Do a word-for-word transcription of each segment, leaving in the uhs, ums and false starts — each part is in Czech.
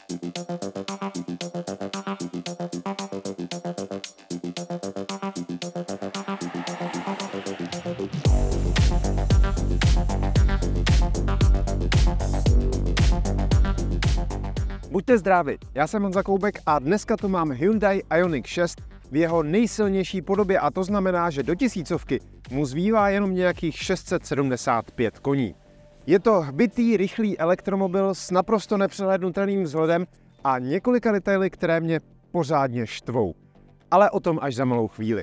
Buďte zdraví, já jsem Honza Koubek a dneska tu mám Hyundai Ioniq šest v jeho nejsilnější podobě a to znamená, že do tisícovky mu zbývá jenom nějakých šest set sedmdesát pět koní. Je to hbitý, rychlý elektromobil s naprosto nepřehlédnutelným vzhledem a několika detaily, které mě pořádně štvou. Ale o tom až za malou chvíli.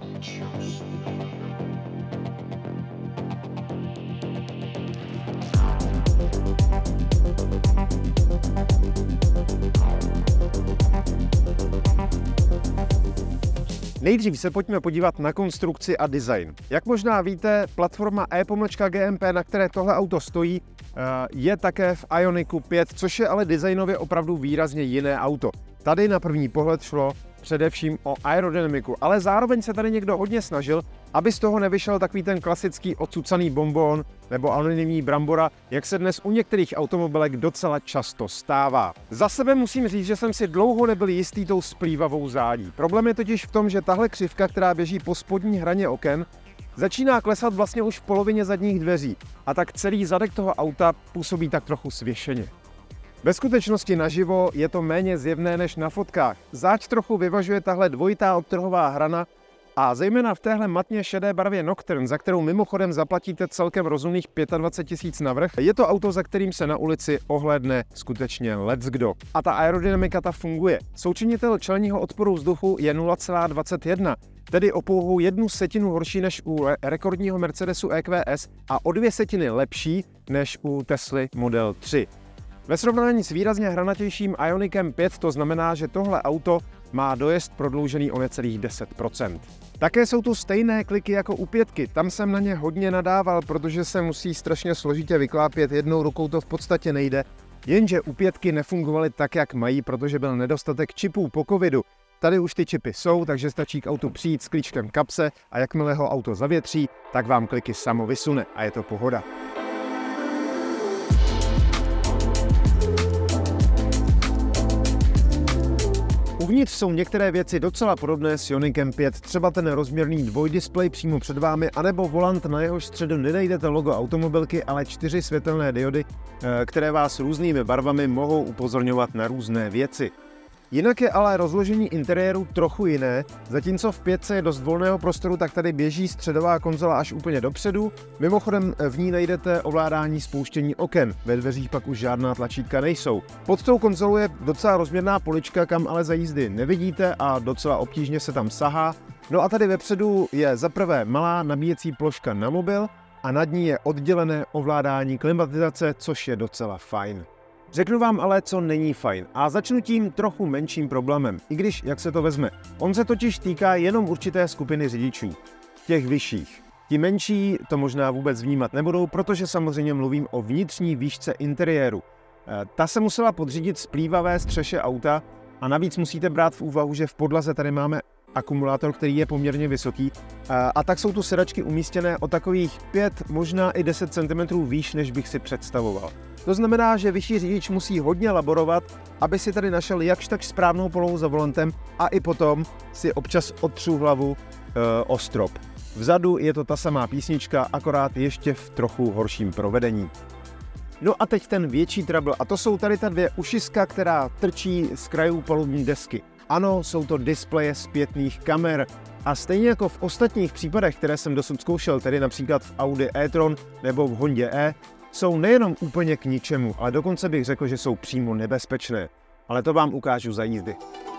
Nejdřív se pojďme podívat na konstrukci a design. Jak možná víte, platforma E-G M P, na které tohle auto stojí, je také v Ioniqu pět, což je ale designově opravdu výrazně jiné auto. Tady na první pohled šlo především o aerodynamiku, ale zároveň se tady někdo hodně snažil, aby z toho nevyšel takový ten klasický odcucaný bonbon nebo anonymní brambora, jak se dnes u některých automobilek docela často stává. Za sebe musím říct, že jsem si dlouho nebyl jistý tou splývavou zádí. Problém je totiž v tom, že tahle křivka, která běží po spodní hraně oken, začíná klesat vlastně už v polovině zadních dveří a tak celý zadek toho auta působí tak trochu svěšeně. Ve skutečnosti naživo je to méně zjevné než na fotkách. Záď trochu vyvažuje tahle dvojitá odtrhová hrana a zejména v téhle matně šedé barvě Nocturne, za kterou mimochodem zaplatíte celkem rozumných dvacet pět tisíc navrch, je to auto, za kterým se na ulici ohlédne skutečně leckdo. A ta aerodynamika ta funguje. Součinitel čelního odporu vzduchu je nula celá dvacet jedna, tedy o pouhou jednu setinu horší než u rekordního Mercedesu E Q S a o dvě setiny lepší než u Tesly Model tři. Ve srovnání s výrazně hranatějším Ioniqem pět to znamená, že tohle auto má dojezd prodloužený o necelých deset procent. Také jsou tu stejné kliky jako u pětky, tam jsem na ně hodně nadával, protože se musí strašně složitě vyklápět, jednou rukou to v podstatě nejde, jenže u pětky nefungovaly tak, jak mají, protože byl nedostatek čipů po covidu. Tady už ty čipy jsou, takže stačí k autu přijít s klíčkem kapse a jakmile ho auto zavětří, tak vám kliky samo vysune a je to pohoda. Uvnitř jsou některé věci docela podobné s Ioniqem pět, třeba ten rozměrný dvojdisplej přímo před vámi, anebo volant, na jehož středu nenajdete logo automobilky, ale čtyři světelné diody, které vás různými barvami mohou upozorňovat na různé věci. Jinak je ale rozložení interiéru trochu jiné, zatímco v pětce je dost volného prostoru, tak tady běží středová konzola až úplně dopředu. Mimochodem v ní najdete ovládání spouštění oken, ve dveřích pak už žádná tlačítka nejsou. Pod tou konzolou je docela rozměrná polička, kam ale za jízdy nevidíte a docela obtížně se tam sahá. No a tady vepředu je zaprvé malá nabíjecí ploška na mobil a nad ní je oddělené ovládání klimatizace, což je docela fajn. Řeknu vám ale, co není fajn a začnu tím trochu menším problémem, i když, jak se to vezme. On se totiž týká jenom určité skupiny řidičů, těch vyšších. Ti menší to možná vůbec vnímat nebudou, protože samozřejmě mluvím o vnitřní výšce interiéru. Ta se musela podřídit splývavé střeše auta a navíc musíte brát v úvahu, že v podlaze tady máme akumulátor, který je poměrně vysoký a, a tak jsou tu sedačky umístěné o takových pět, možná i deset centimetrů výš, než bych si představoval. To znamená, že vyšší řidič musí hodně laborovat, aby si tady našel jakž tak správnou polohu za volantem a i potom si občas otřu hlavu e, o strop. Vzadu je to ta samá písnička, akorát ještě v trochu horším provedení. No a teď ten větší trouble, a to jsou tady ta dvě ušiska, která trčí z krajů palubní desky. Ano, jsou to displeje zpětných kamer a stejně jako v ostatních případech, které jsem dosud zkoušel, tedy například v Audi e-tron nebo v Hondě E, jsou nejenom úplně k ničemu, ale dokonce bych řekl, že jsou přímo nebezpečné. Ale to vám ukážu za jízdy.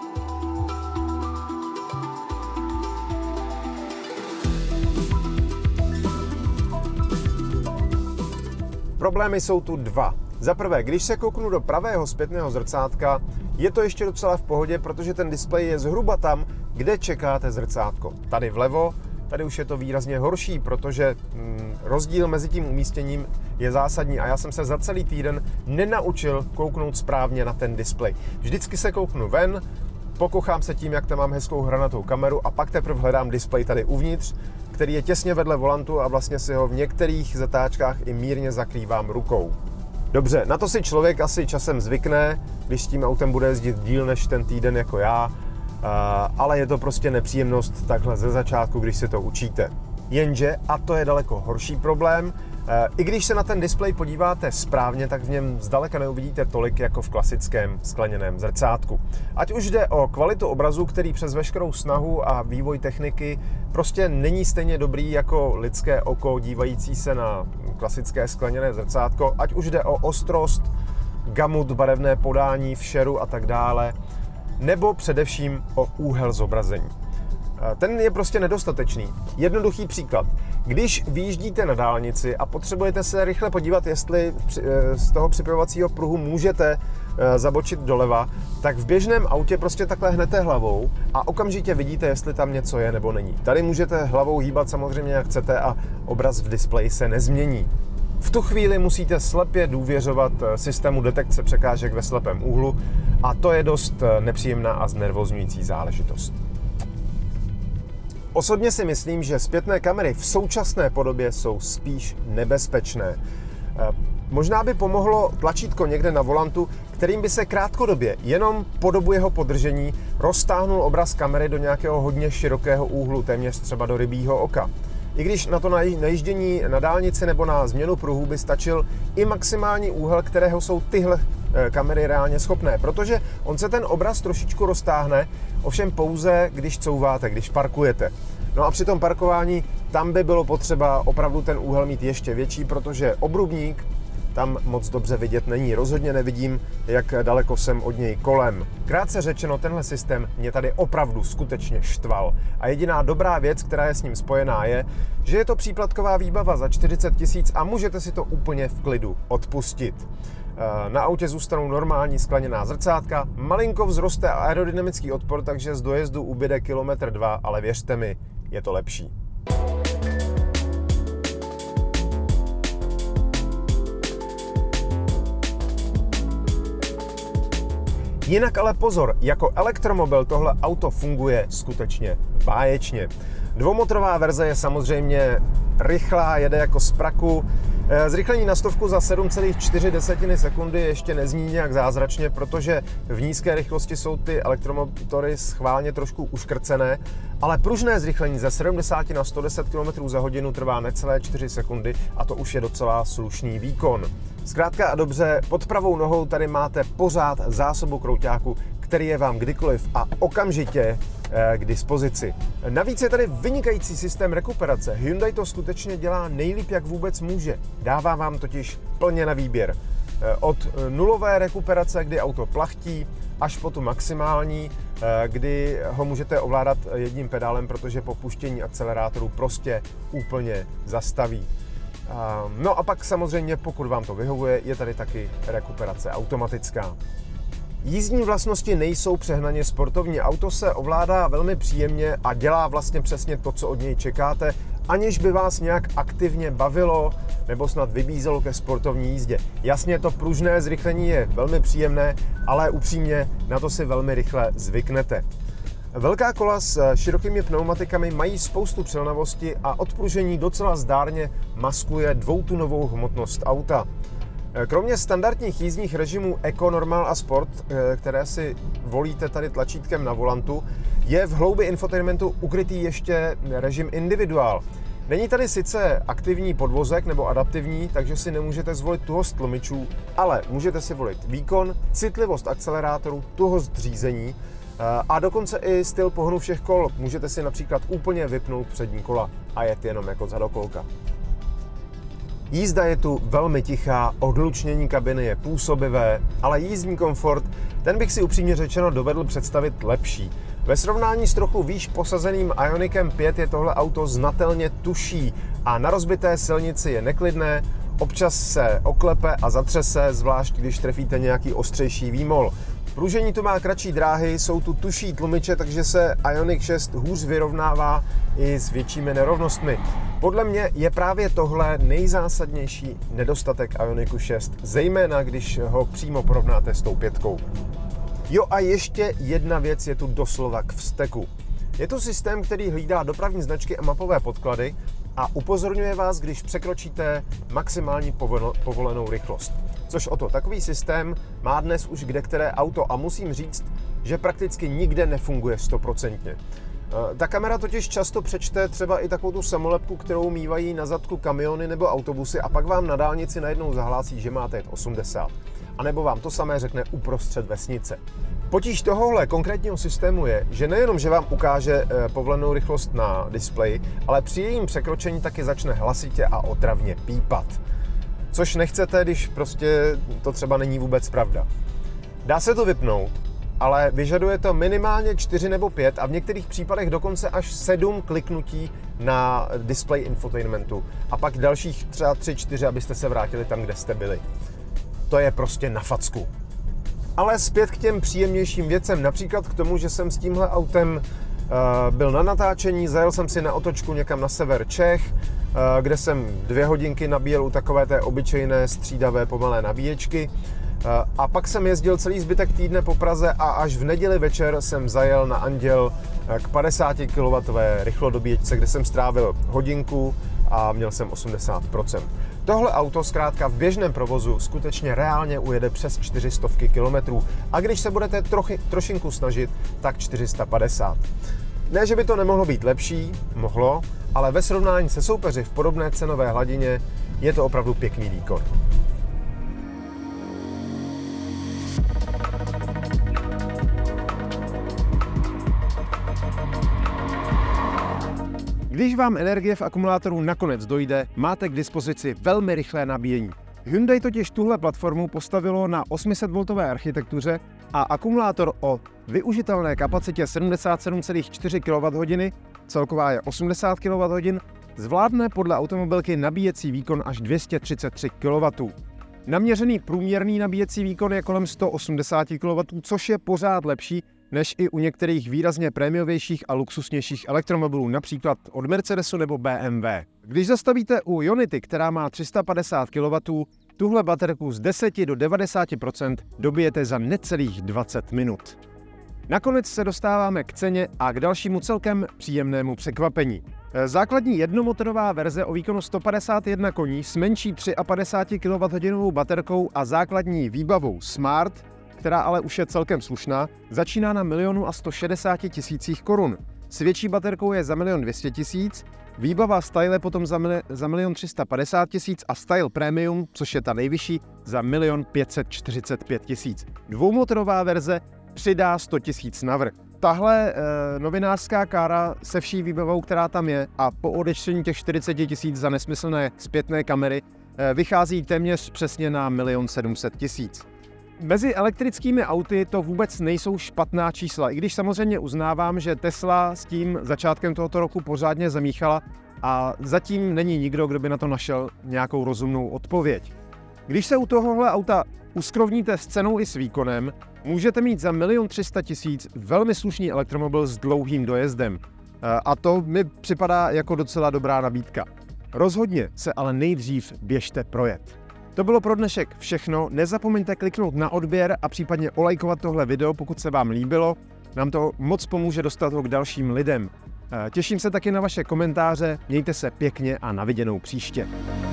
Problémy jsou tu dva. Za prvé, když se kouknu do pravého zpětného zrcátka, je to ještě docela v pohodě, protože ten displej je zhruba tam, kde čekáte zrcátko. Tady vlevo, tady už je to výrazně horší, protože mm, rozdíl mezi tím umístěním je zásadní a já jsem se za celý týden nenaučil kouknout správně na ten displej. Vždycky se kouknu ven, pokochám se tím, jak tam mám hezkou hranatou kameru a pak teprve hledám displej tady uvnitř, který je těsně vedle volantu a vlastně si ho v některých zatáčkách i mírně zakrývám rukou. Dobře, na to si člověk asi časem zvykne, když s tím autem bude jezdit díl než ten týden jako já, ale je to prostě nepříjemnost takhle ze začátku, když si to učíte. Jenže, a to je daleko horší problém, i když se na ten displej podíváte správně, tak v něm zdaleka neuvidíte tolik jako v klasickém skleněném zrcátku. Ať už jde o kvalitu obrazu, který přes veškerou snahu a vývoj techniky prostě není stejně dobrý jako lidské oko dívající se na klasické skleněné zrcátko, ať už jde o ostrost, gamut, barevné podání, všeru a tak dále, nebo především o úhel zobrazení. Ten je prostě nedostatečný. Jednoduchý příklad. Když vyjíždíte na dálnici a potřebujete se rychle podívat, jestli z toho připojovacího pruhu můžete zabočit doleva, tak v běžném autě prostě takhle hnete hlavou a okamžitě vidíte, jestli tam něco je nebo není. Tady můžete hlavou hýbat samozřejmě jak chcete a obraz v displeji se nezmění. V tu chvíli musíte slepě důvěřovat systému detekce překážek ve slepém úhlu a to je dost nepříjemná a znervozňující záležitost. Osobně si myslím, že zpětné kamery v současné podobě jsou spíš nebezpečné. Možná by pomohlo tlačítko někde na volantu, kterým by se krátkodobě, jenom po dobu jeho podržení, roztáhnul obraz kamery do nějakého hodně širokého úhlu, téměř třeba do rybího oka. I když na to najíždění na dálnici nebo na změnu pruhů by stačil i maximální úhel, kterého jsou tyhle kamery reálně schopné, protože on se ten obraz trošičku roztáhne, ovšem pouze, když couváte, když parkujete. No a při tom parkování tam by bylo potřeba opravdu ten úhel mít ještě větší, protože obrubník tam moc dobře vidět není. Rozhodně nevidím, jak daleko jsem od něj kolem. Krátce řečeno, tenhle systém mě tady opravdu skutečně štval. A jediná dobrá věc, která je s ním spojená, je, že je to příplatková výbava za čtyřicet tisíc a můžete si to úplně v klidu odpustit. Na autě zůstanou normální skleněná zrcátka, malinko vzroste aerodynamický odpor, takže z dojezdu ubyde kilometr dva, ale věřte mi, je to lepší. Jinak ale pozor, jako elektromobil tohle auto funguje skutečně báječně. Dvoumotorová verze je samozřejmě rychlá, jede jako z praku. Zrychlení na stovku za sedm celá čtyři sekundy ještě nezní nějak zázračně, protože v nízké rychlosti jsou ty elektromotory schválně trošku uškrcené, ale pružné zrychlení ze sedmdesát na sto deset kilometrů za hodinu trvá necelé čtyři sekundy a to už je docela slušný výkon. Zkrátka a dobře, pod pravou nohou tady máte pořád zásobu krouťáku, který je vám kdykoliv a okamžitě k dispozici. Navíc je tady vynikající systém rekuperace. Hyundai to skutečně dělá nejlíp, jak vůbec může. Dává vám totiž plně na výběr. Od nulové rekuperace, kdy auto plachtí, až po tu maximální, kdy ho můžete ovládat jedním pedálem, protože po puštění akcelerátoru prostě úplně zastaví. No a pak samozřejmě, pokud vám to vyhovuje, je tady taky rekuperace automatická. Jízdní vlastnosti nejsou přehnaně sportovní. Auto se ovládá velmi příjemně a dělá vlastně přesně to, co od něj čekáte, aniž by vás nějak aktivně bavilo nebo snad vybízelo ke sportovní jízdě. Jasně, to pružné zrychlení je velmi příjemné, ale upřímně na to si velmi rychle zvyknete. Velká kola s širokými pneumatikami mají spoustu přilnavosti a odpružení docela zdárně maskuje dvoutunovou hmotnost auta. Kromě standardních jízdních režimů Eco, Normal a Sport, které si volíte tady tlačítkem na volantu, je v hloubi infotainmentu ukrytý ještě režim Individuál. Není tady sice aktivní podvozek nebo adaptivní, takže si nemůžete zvolit tuhost tlumičů, ale můžete si volit výkon, citlivost akcelerátoru, tuhost řízení a dokonce i styl pohonu všech kol. Můžete si například úplně vypnout přední kola a jet jenom jako zadokolka. Jízda je tu velmi tichá, odlučnění kabiny je působivé, ale jízdní komfort, ten bych si upřímně řečeno dovedl představit lepší. Ve srovnání s trochu výš posazeným Ioniqem pět je tohle auto znatelně tužší a na rozbité silnici je neklidné, občas se oklepe a zatřese, zvlášť když trefíte nějaký ostřejší výmol. Pružení tu má kratší dráhy, jsou tu tužší tlumiče, takže se Ioniq šest hůř vyrovnává i s většími nerovnostmi. Podle mě je právě tohle nejzásadnější nedostatek Ioniqu šest, zejména když ho přímo porovnáte s tou pětkou. Jo a ještě jedna věc je tu doslova k vzteku. Je to systém, který hlídá dopravní značky a mapové podklady a upozorňuje vás, když překročíte maximální povolenou rychlost. Což o to, takový systém má dnes už kdekteré auto a musím říct, že prakticky nikde nefunguje stoprocentně. Ta kamera totiž často přečte třeba i takovou tu samolepku, kterou mívají na zadku kamiony nebo autobusy a pak vám na dálnici najednou zahlásí, že máte jet osmdesát. A nebo vám to samé řekne uprostřed vesnice. Potíž tohohle konkrétního systému je, že nejenom, že vám ukáže povolenou rychlost na displeji, ale při jejím překročení taky začne hlasitě a otravně pípat. Což nechcete, když prostě to třeba není vůbec pravda. Dá se to vypnout, ale vyžaduje to minimálně čtyři nebo pět a v některých případech dokonce až sedm kliknutí na display infotainmentu a pak dalších třeba tři čtyři, abyste se vrátili tam, kde jste byli. To je prostě na facku. Ale zpět k těm příjemnějším věcem, například k tomu, že jsem s tímhle autem uh, byl na natáčení, zajel jsem si na otočku někam na sever Čech, uh, kde jsem dvě hodinky nabíjel u takové té obyčejné střídavé pomalé nabíječky. A pak jsem jezdil celý zbytek týdne po Praze a až v neděli večer jsem zajel na Anděl k padesáti kilowattové rychlodobíječce, kde jsem strávil hodinku a měl jsem osmdesát procent. Tohle auto zkrátka v běžném provozu skutečně reálně ujede přes čtyři stovky kilometrů a když se budete trochy, trošinku snažit, tak čtyři sta padesát. Ne, že by to nemohlo být lepší, mohlo, ale ve srovnání se soupeři v podobné cenové hladině je to opravdu pěkný výkon. Když vám energie v akumulátoru nakonec dojde, máte k dispozici velmi rychlé nabíjení. Hyundai totiž tuhle platformu postavilo na osm set voltové architektuře a akumulátor o využitelné kapacitě sedmdesát sedm celá čtyři kilowatthodin, celková je osmdesát kilowatthodin, zvládne podle automobilky nabíjecí výkon až dvě stě třicet tři kilowattů. Naměřený průměrný nabíjecí výkon je kolem sto osmdesát kilowattů, což je pořád lepší než i u některých výrazně prémiovějších a luxusnějších elektromobilů, například od Mercedesu nebo B M W. Když zastavíte u Ionity, která má tři sta padesát kilowattů, tuhle baterku z deseti do devadesáti procent dobijete za necelých dvacet minut. Nakonec se dostáváme k ceně a k dalšímu celkem příjemnému překvapení. Základní jednomotorová verze o výkonu sto padesát jedna koní s menší padesáti tři kilowatthodin baterkou a základní výbavou Smart, která ale už je celkem slušná, začíná na milionu a sto šedesáti tisících korun. S větší baterkou je za milion dvě stě tisíc, výbava Style potom za, mili, za milion tři sta padesát tisíc a Style Premium, což je ta nejvyšší, za milion pět set čtyřicet pět tisíc. Dvoumotorová verze přidá sto tisíc navrch. Tahle e, novinářská kára se vší výbavou, která tam je, a po odečtení těch čtyřicet tisíc za nesmyslné zpětné kamery e, vychází téměř přesně na milion sedm set tisíc. Mezi elektrickými auty to vůbec nejsou špatná čísla, i když samozřejmě uznávám, že Tesla s tím začátkem tohoto roku pořádně zamíchala a zatím není nikdo, kdo by na to našel nějakou rozumnou odpověď. Když se u tohohle auta uskrovníte s cenou i s výkonem, můžete mít za milion tři sta tisíc velmi slušný elektromobil s dlouhým dojezdem. A to mi připadá jako docela dobrá nabídka. Rozhodně se ale nejdřív běžte projet. To bylo pro dnešek všechno. Nezapomeňte kliknout na odběr a případně olajkovat tohle video, pokud se vám líbilo. Nám to moc pomůže dostat ho k dalším lidem. Těším se taky na vaše komentáře, mějte se pěkně a na viděnou příště.